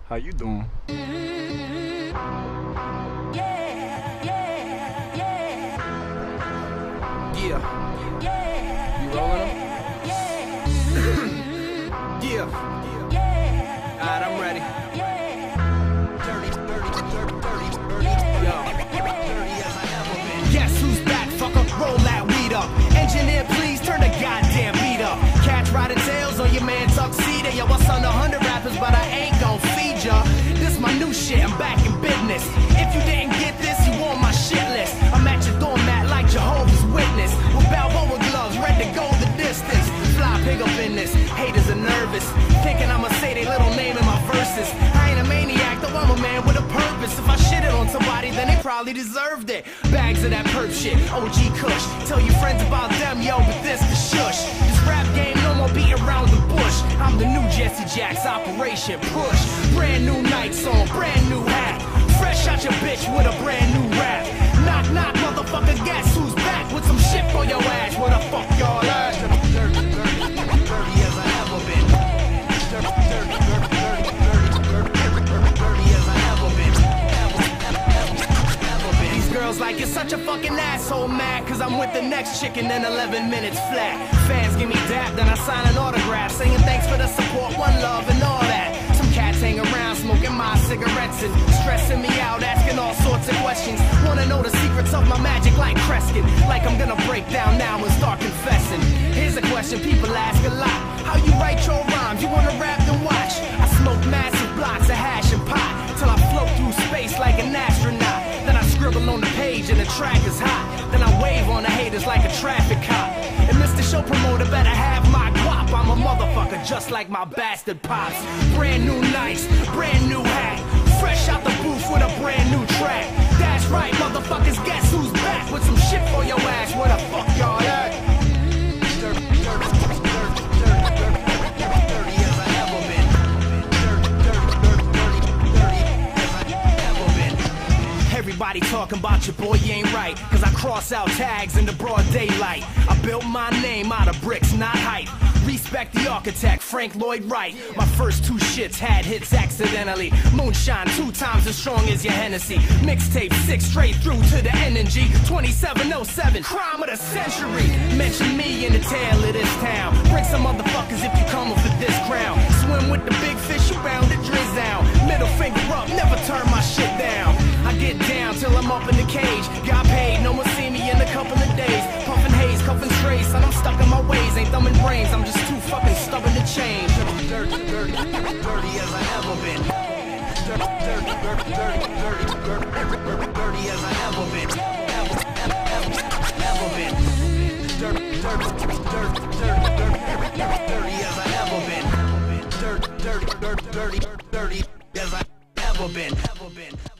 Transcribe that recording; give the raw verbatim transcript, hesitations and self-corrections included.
How you doing? Yeah. You rolling them? Yeah. Alright, I'm ready. Dirty, dirty, dirty, dirty, dirty. Yo. Dirty as I ever been. Guess who's back? Fucker, roll that weed up. Engineer, please turn the goddamn beat up. Cats riding tails on your man tuxedo. Yo, I son a hundred rappers, but I ain't gon' feed ya. This my new shit, I'm back in business. If you didn't get this, you on my shit list. I'm at your doormat like Jehovah's Witness. With Balboa gloves, ready to go the distance. Fly pig up in this, haters are nervous, thinking I'ma say they little name in my verses. I ain't a maniac, though I'm a man with a purpose. If I shitted on somebody, then they probably deserved it. Bags of that perp shit, O G Kush. Tell your friends about them, yo, but this the shush. This rap game, no more beating around the bush. I'm the new Jesse Jack's Operation Push. Brand new night song, brand new hat. Fresh out your bitch with a brand new rap. Knock, knock, motherfucker, guess who's back? With some shit for your ass, where the fuck y'all at? Dirty, dirty, dirty, dirty as I ever been. Dirty, dirty, dirty, dirty, dirty, dirty, dirty as I ever been. Ever been. These girls like, you're such a fucking asshole, mad, cause I'm with the next chicken in eleven minutes flat. Fans give me dap, then I sign an autograph, saying thanks for the support, one love and all that. Some cats hang around smoking my cigarettes and stressing me out, asking all sorts of questions. Wanna know the secrets of my magic like Kreskin. Like I'm gonna break down now and start confessing. Here's a question people ask a lot: how you write your rhymes? You wanna rap, then watch. I smoke massive blocks of hash and pot till I float through space like an astronaut. Then I scribble on the page and the track is hot. Then I wave on the haters like a traffic cop. And Mister Show Promoter better have my guap. I'm a motherfucker just like my bastard pops. Brand new nights, brand new hat. Fresh out the booth with a brand new track. That's right, motherfuckers, guess who's back? With some shit for your ass, where the fuck y'all at? Dirty, dirty, dirty, dirty, dirty, dirty as I ever been. Dirty, dirty, dirty, dirty, dirty as I ever been. Everybody talking about your boy, you ain't right, cause I cross out tags in the broad daylight. I built my name out of bricks, not hype. Respect the architect, Frank Lloyd Wright. My first two shits had hits accidentally. Moonshine two times as strong as your Hennessy. Mixtape six straight through to the N N G. twenty-seven oh seven, crime of the century. Mention me in the tail of this town. Bring some motherfuckers if you come for this crown. Swim with the big fish, you bound to drizzle. Middle finger up, never turn my shit down. I get down till I'm up in the cage. Got paid, no one see me in a couple of days. Puffin' haze, cuffin' strays, son, I'm stuck in my ways. Ain't thumbing brains, I'm just too fucking stubborn to change. Dirty, dirty, dirty as I ever been. Dirty, dirty, dirty, dirty, dirty, dirty, dirty as I ever been. Ever, ever, ever been. Dirty, dirty, dirty, dirty, dirty, dirty as I ever been. Dirty, dirty, dirty, dirty, dirty as I ever been. Ever been.